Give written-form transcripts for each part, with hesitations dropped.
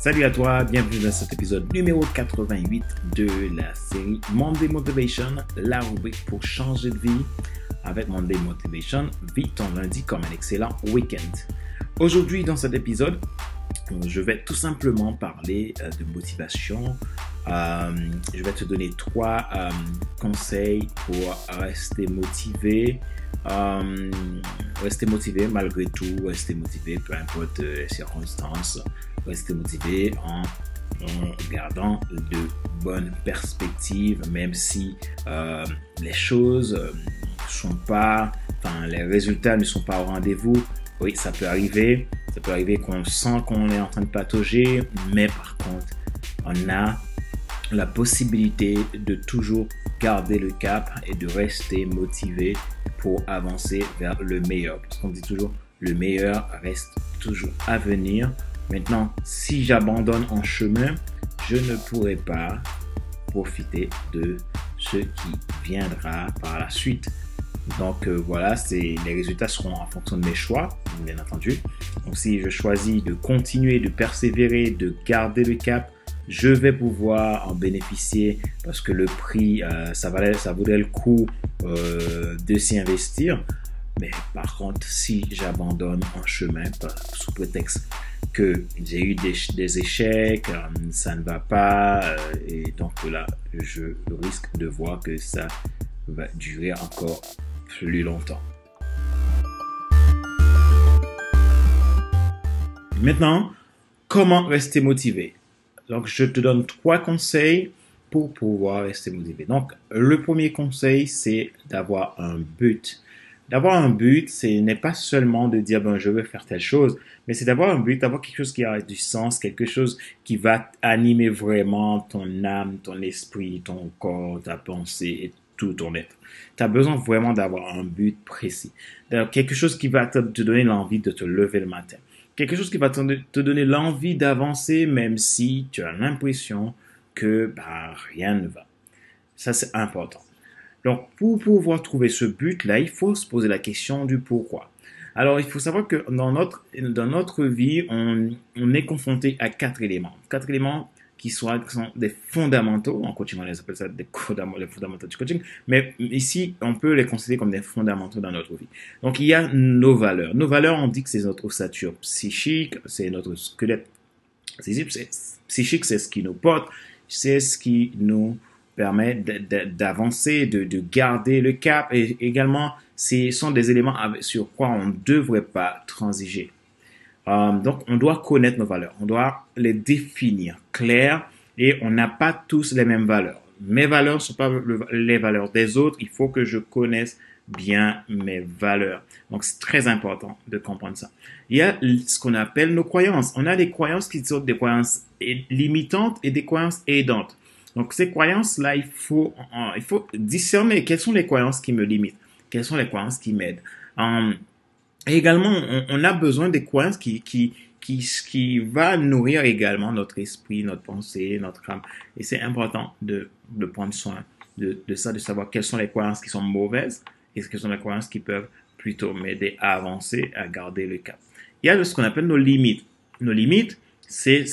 Salut à toi, bienvenue dans cet épisode numéro 88 de la série Monday Motivation, la rubrique pour changer de vie. Avec Monday Motivation, vis ton lundi comme un excellent week-end. Aujourd'hui, dans cet épisode, je vais tout simplement parler de motivation. Je vais te donner 3 conseils pour rester motivé. Rester motivé malgré tout, rester motivé peu importe les circonstances, rester motivé en gardant de bonnes perspectives, même si les choses sont pas, les résultats ne sont pas au rendez-vous. Oui, ça peut arriver qu'on sent qu'on est en train de patauger, mais par contre, on a la possibilité de toujours garder le cap et de rester motivé pour avancer vers le meilleur. Parce qu'on dit toujours, le meilleur reste toujours à venir. Maintenant, si j'abandonne en chemin, je ne pourrai pas profiter de ce qui viendra par la suite. Donc voilà, les résultats seront en fonction de mes choix, bien entendu. Donc si je choisis de continuer, de persévérer, de garder le cap, je vais pouvoir en bénéficier parce que le prix, ça vaudrait le coup de s'y investir. Mais par contre, si j'abandonne en chemin sous prétexte que j'ai eu des échecs, ça ne va pas, et donc là, je risque de voir que ça va durer encore plus longtemps. Maintenant, comment rester motivé? Donc, je te donne 3 conseils pour pouvoir rester motivé. Donc, le premier conseil, c'est d'avoir un but. D'avoir un but, ce n'est pas seulement de dire, je veux faire telle chose, mais c'est d'avoir un but, d'avoir quelque chose qui a du sens, quelque chose qui va animer vraiment ton âme, ton esprit, ton corps, ta pensée et tout ton être. Tu as besoin vraiment d'avoir un but précis. Quelque chose qui va te donner l'envie de te lever le matin. Quelque chose qui va te donner l'envie d'avancer même si tu as l'impression que rien ne va. Ça, c'est important. Donc, pour pouvoir trouver ce but-là, il faut se poser la question du pourquoi. Alors, il faut savoir que dans notre vie, on est confronté à 4 éléments. 4 éléments qui sont des fondamentaux. En coaching, on les appelle ça les fondamentaux du coaching. Mais ici, on peut les considérer comme des fondamentaux dans notre vie. Donc, il y a nos valeurs. Nos valeurs, on dit que c'est notre ossature psychique, c'est notre squelette psychique, c'est ce qui nous porte, c'est ce qui nous permet d'avancer, de garder le cap. Et également, ce sont des éléments sur quoi on ne devrait pas transiger. Donc, on doit connaître nos valeurs, on doit les définir claires et on n'a pas tous les mêmes valeurs. Mes valeurs ne sont pas les valeurs des autres, il faut que je connaisse bien mes valeurs. Donc, c'est très important de comprendre ça. Il y a ce qu'on appelle nos croyances. On a des croyances qui sont des croyances limitantes et des croyances aidantes. Donc, ces croyances-là, il faut discerner quelles sont les croyances qui me limitent, quelles sont les croyances qui m'aident. Et également, on a besoin des croyances qui va nourrir également notre esprit, notre pensée, notre âme. Et c'est important de prendre soin de ça, de savoir quelles sont les croyances qui sont mauvaises et quelles sont les croyances qui peuvent plutôt m'aider à avancer, à garder le cap. Il y a ce qu'on appelle nos limites. Nos limites, c'est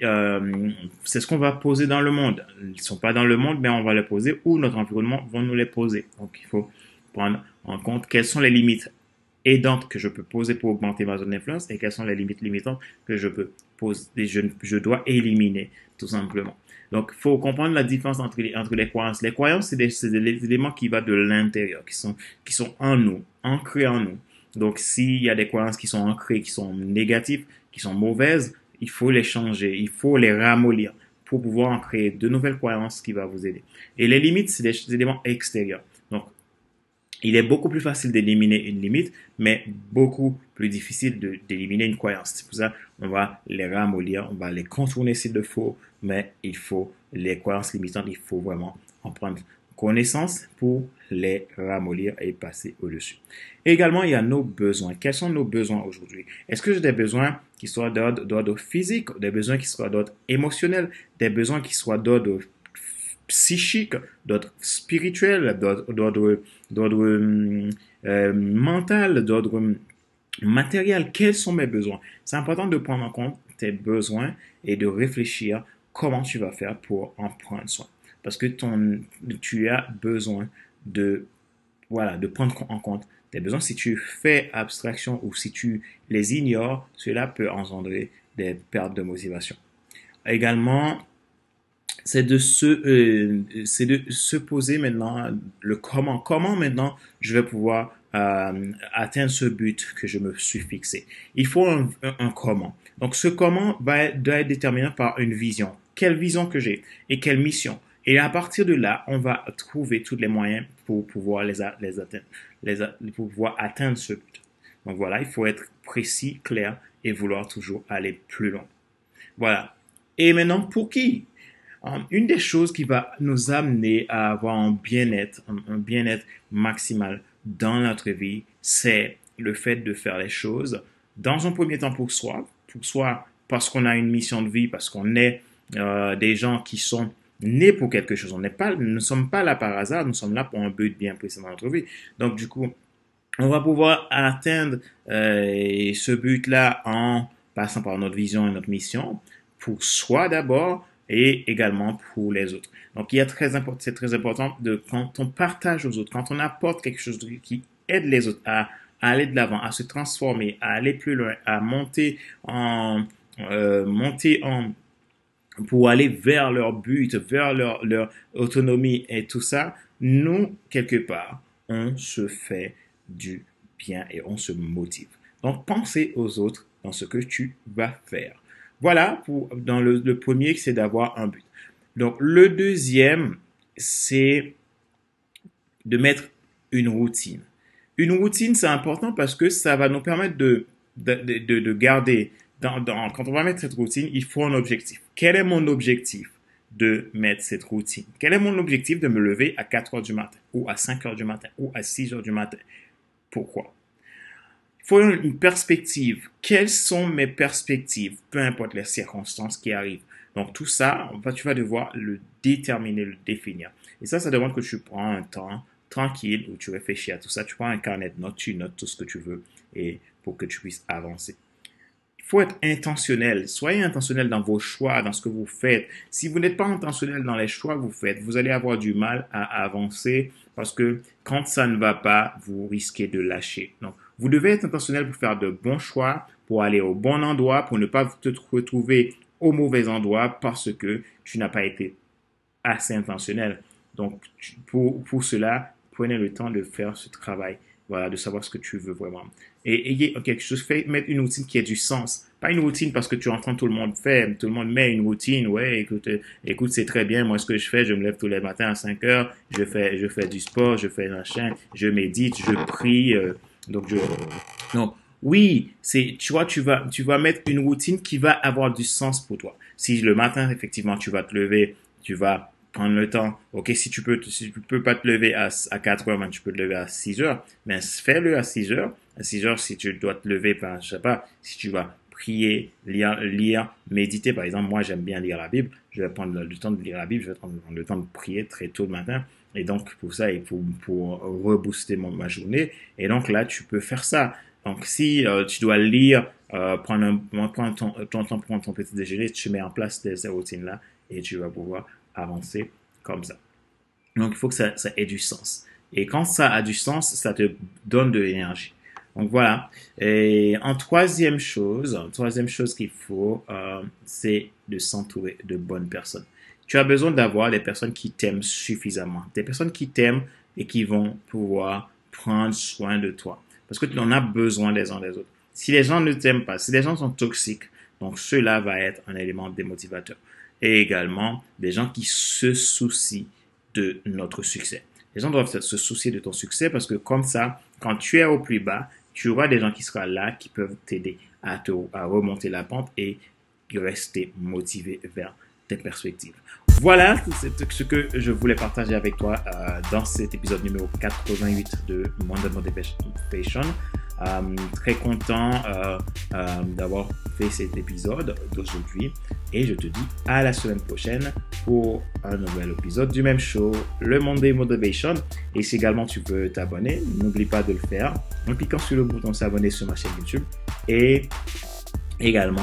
ce qu'on va poser dans le monde. Ils ne sont pas dans le monde, mais on va les poser ou notre environnement va nous les poser. Donc, il faut prendre en compte quelles sont les limites aidantes que je peux poser pour augmenter ma zone d'influence et quelles sont les limites limitantes que je peux poser, je dois éliminer tout simplement. Donc, il faut comprendre la différence entre les croyances. Les croyances, c'est des éléments qui vont de l'intérieur, qui sont en nous, ancrés en nous. Donc, s'il y a des croyances qui sont ancrées, qui sont négatives, qui sont mauvaises, il faut les changer, il faut les ramollir pour pouvoir en créer de nouvelles croyances qui vont vous aider. Et les limites, c'est des éléments extérieurs. Donc, il est beaucoup plus facile d'éliminer une limite, mais beaucoup plus difficile d'éliminer une croyance. C'est pour ça qu'on va les ramollir, on va les contourner s'il le faut, mais il faut les croyances limitantes, il faut vraiment en prendre connaissance pour les ramollir et passer au-dessus. Également, il y a nos besoins. Quels sont nos besoins aujourd'hui? Est-ce que j'ai des besoins qui soient d'ordre physique, des besoins qui soient d'ordre émotionnel, des besoins qui soient d'ordre psychique, d'ordre spirituel, d'ordre mental, d'ordre matériel? Quels sont mes besoins? C'est important de prendre en compte tes besoins et de réfléchir comment tu vas faire pour en prendre soin. Parce que tu as besoin de, voilà, de prendre en compte tes besoins. Si tu fais abstraction ou si tu les ignores, cela peut engendrer des pertes de motivation. Également, c'est de se poser maintenant le comment. Comment maintenant je vais pouvoir atteindre ce but que je me suis fixé. Il faut un comment. Donc ce comment doit être déterminé par une vision. Quelle vision que j'ai et quelle mission. Et à partir de là, on va trouver tous les moyens pour pouvoir les atteindre, pour pouvoir atteindre ce but. Donc voilà, il faut être précis, clair et vouloir toujours aller plus loin. Voilà. Et maintenant, pour qui? Une des choses qui va nous amener à avoir un bien-être maximal dans notre vie, c'est le fait de faire les choses dans un premier temps pour soi parce qu'on a une mission de vie, parce qu'on est des gens qui sont nés pour quelque chose. Nous ne sommes pas là par hasard, nous sommes là pour un but bien précis dans notre vie. Donc du coup, on va pouvoir atteindre ce but-là en passant par notre vision et notre mission, pour soi d'abord et également pour les autres. Donc, c'est très important quand on partage aux autres, quand on apporte quelque chose qui aide les autres à aller de l'avant, à se transformer, à aller plus loin, à monter pour aller vers leur but, vers leur autonomie et tout ça, nous, quelque part, on se fait du bien et on se motive. Donc, pensez aux autres dans ce que tu vas faire. Voilà, dans le premier, c'est d'avoir un but. Donc, le deuxième, c'est de mettre une routine. Une routine, c'est important parce que ça va nous permettre de garder, quand on va mettre cette routine, il faut un objectif. Quel est mon objectif de mettre cette routine? Quel est mon objectif de me lever à 4 heures du matin, ou à 5 heures du matin, ou à 6 heures du matin? Pourquoi? Il faut une perspective. Quelles sont mes perspectives, peu importe les circonstances qui arrivent? Donc tout ça, tu vas devoir le déterminer, le définir. Et ça demande que tu prends un temps tranquille où tu réfléchis à tout ça. Tu prends un carnet de notes, tu notes tout ce que tu veux et pour que tu puisses avancer. Il faut être intentionnel. Soyez intentionnel dans vos choix, dans ce que vous faites. Si vous n'êtes pas intentionnel dans les choix que vous faites, vous allez avoir du mal à avancer parce que quand ça ne va pas, vous risquez de lâcher. Donc, vous devez être intentionnel pour faire de bons choix, pour aller au bon endroit, pour ne pas te retrouver au mauvais endroit parce que tu n'as pas été assez intentionnel. Donc, pour cela, prenez le temps de faire ce travail. Voilà, de savoir ce que tu veux vraiment. Et ayez quelque chose, mettre une routine qui ait du sens. Pas une routine parce que tu entends tout le monde faire. Tout le monde met une routine. Ouais, écoute, c'est très bien. Moi, ce que je fais, je me lève tous les matins à 5 heures. Je fais du sport, je fais machin, je médite, je prie. Donc, oui, tu vois, tu vas mettre une routine qui va avoir du sens pour toi. Si le matin, effectivement, tu vas te lever, tu vas prendre le temps. Ok, si tu peux pas te lever à 4 heures, mais tu peux te lever à 6 heures, mais fais-le à 6 heures. À 6 heures, si tu dois te lever, je sais pas, si tu vas prier, lire, méditer, par exemple, moi, j'aime bien lire la Bible. Je vais prendre le temps de lire la Bible, je vais prendre le temps de prier très tôt le matin. Et donc, pour ça, et pour rebooster ma journée. Et donc, là, tu peux faire ça. Donc, si tu dois lire, prendre ton temps pour prendre ton petit déjeuner, tu mets en place ces routines-là et tu vas pouvoir avancer comme ça. Donc, il faut que ça ait du sens. Et quand ça a du sens, ça te donne de l'énergie. Donc, voilà. Et troisième chose qu'il faut, c'est de s'entourer de bonnes personnes. Tu as besoin d'avoir des personnes qui t'aiment suffisamment. Des personnes qui t'aiment et qui vont pouvoir prendre soin de toi. Parce que tu en as besoin les uns des autres. Si les gens ne t'aiment pas, si les gens sont toxiques, donc cela va être un élément démotivateur. Et également, des gens qui se soucient de notre succès. Les gens doivent se soucier de ton succès parce que comme ça, quand tu es au plus bas, tu auras des gens qui seront là, qui peuvent t'aider à remonter la pente et rester motivé vers tes perspectives. Voilà, c'est ce que je voulais partager avec toi dans cet épisode numéro 88 de Monday Motivation. Très content d'avoir fait cet épisode d'aujourd'hui et je te dis à la semaine prochaine pour un nouvel épisode du même show, le Monday Motivation. Et si également tu veux t'abonner, n'oublie pas de le faire en cliquant sur le bouton s'abonner sur ma chaîne YouTube et également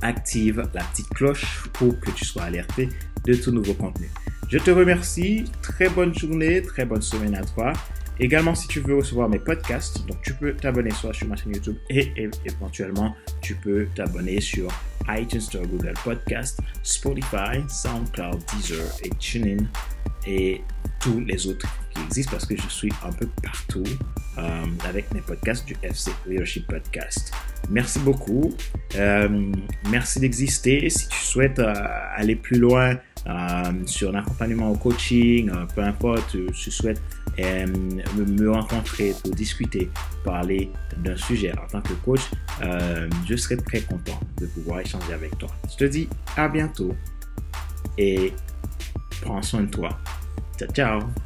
active la petite cloche pour que tu sois alerté de tout nouveau contenu. Je te remercie. Très bonne journée, très bonne semaine à toi. Également, si tu veux recevoir mes podcasts, donc tu peux t'abonner soit sur ma chaîne YouTube et éventuellement, tu peux t'abonner sur iTunes Store, Google Podcast, Spotify, SoundCloud, Deezer et TuneIn et tous les autres qui existent parce que je suis un peu partout avec mes podcasts du FC Leadership Podcast. Merci beaucoup. Merci d'exister. Si tu souhaites aller plus loin sur l'accompagnement au coaching, peu importe, tu souhaites me rencontrer pour discuter, parler d'un sujet en tant que coach, je serai très content de pouvoir échanger avec toi. Je te dis à bientôt et prends soin de toi. Ciao, ciao!